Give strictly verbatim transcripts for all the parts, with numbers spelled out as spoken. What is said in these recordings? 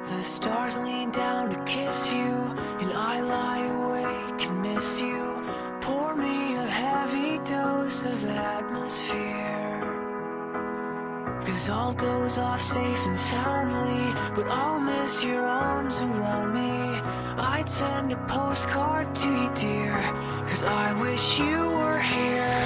The stars lean down to kiss you, and I lie awake and miss you. Pour me a heavy dose of atmosphere, 'cause I'll doze off safe and soundly, but I'll miss your arms around me. I'd send a postcard to you, dear, 'cause I wish you were here.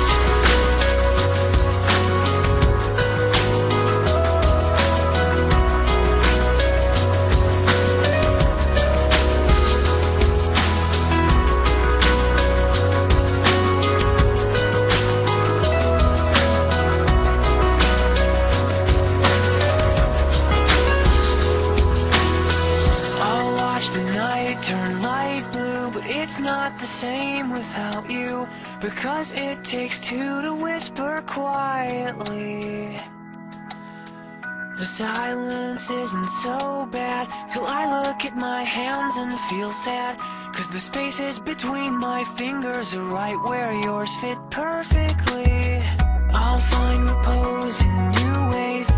Turn light blue, but it's not the same without you, because it takes two to whisper quietly. The silence isn't so bad till I look at my hands and feel sad, 'cause the spaces between my fingers are right where yours fit perfectly. I'll find repose in new ways,